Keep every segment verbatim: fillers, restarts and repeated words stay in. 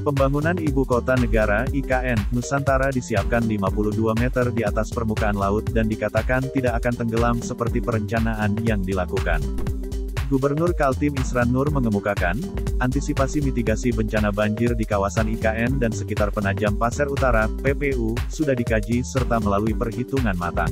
Pembangunan Ibu Kota Negara (I K N) Nusantara disiapkan lima puluh dua meter di atas permukaan laut dan dikatakan tidak akan tenggelam seperti perencanaan yang dilakukan. Gubernur Kaltim Isran Nur mengemukakan, antisipasi mitigasi bencana banjir di kawasan I K N dan sekitar Penajam Pasir Utara (P P U) sudah dikaji serta melalui perhitungan matang.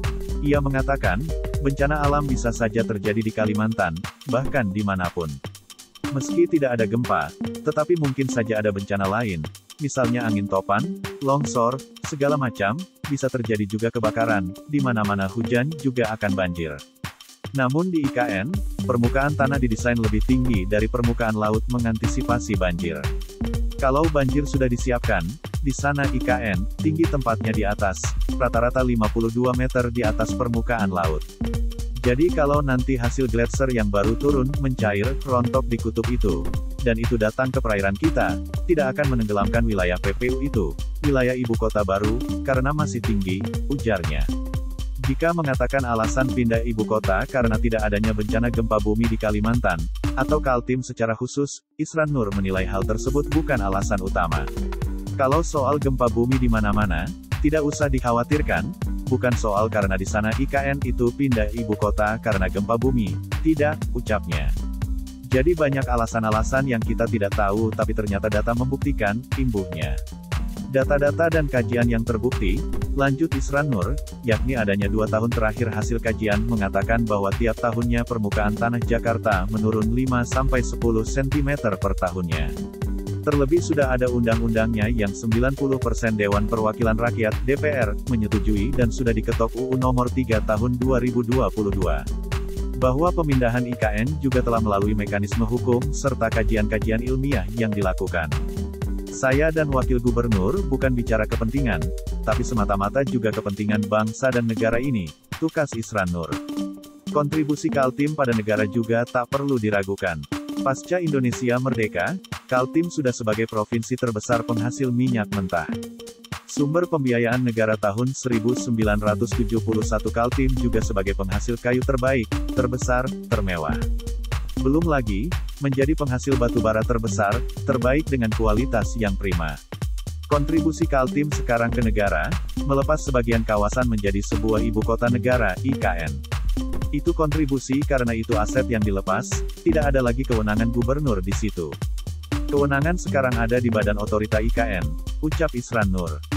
Ia mengatakan, bencana alam bisa saja terjadi di Kalimantan, bahkan dimanapun. Meski tidak ada gempa, tetapi mungkin saja ada bencana lain, misalnya angin topan, longsor, segala macam, bisa terjadi juga kebakaran, di mana-mana hujan juga akan banjir. Namun di I K N, permukaan tanah didesain lebih tinggi dari permukaan laut mengantisipasi banjir. Kalau banjir sudah disiapkan, di sana I K N, tinggi tempatnya di atas, rata-rata lima puluh dua meter di atas permukaan laut. Jadi kalau nanti hasil gletser yang baru turun, mencair, rontok di kutub itu, dan itu datang ke perairan kita, tidak akan menenggelamkan wilayah P P U itu, wilayah ibu kota baru, karena masih tinggi, ujarnya. Jika mengatakan alasan pindah ibu kota karena tidak adanya bencana gempa bumi di Kalimantan, atau Kaltim secara khusus, Isran Nur menilai hal tersebut bukan alasan utama. Kalau soal gempa bumi di mana-mana, tidak usah dikhawatirkan, bukan soal karena di sana I K N itu pindah ibu kota karena gempa bumi, tidak, ucapnya. Jadi banyak alasan-alasan yang kita tidak tahu tapi ternyata data membuktikan, imbuhnya. Data-data dan kajian yang terbukti, lanjut Isran Nur, yakni adanya dua tahun terakhir hasil kajian mengatakan bahwa tiap tahunnya permukaan tanah Jakarta menurun lima sampai sepuluh sentimeter per tahunnya. Terlebih sudah ada undang-undangnya yang sembilan puluh persen Dewan Perwakilan Rakyat (D P R) menyetujui dan sudah diketok U U Nomor tiga Tahun dua ribu dua puluh dua. Bahwa pemindahan I K N juga telah melalui mekanisme hukum serta kajian-kajian ilmiah yang dilakukan. Saya dan Wakil Gubernur bukan bicara kepentingan, tapi semata-mata juga kepentingan bangsa dan negara ini, tukas Isran Nur. Kontribusi Kaltim pada negara juga tak perlu diragukan. Pasca Indonesia merdeka, Kaltim sudah sebagai provinsi terbesar penghasil minyak mentah. Sumber pembiayaan negara tahun seribu sembilan ratus tujuh puluh satu Kaltim juga sebagai penghasil kayu terbaik, terbesar, termewah. Belum lagi, menjadi penghasil batu bara terbesar, terbaik dengan kualitas yang prima. Kontribusi Kaltim sekarang ke negara, melepas sebagian kawasan menjadi sebuah ibu kota negara, I K N. Itu kontribusi karena itu aset yang dilepas, tidak ada lagi kewenangan gubernur di situ. Kewenangan sekarang ada di Badan Otorita I K N, ucap Isran Nur.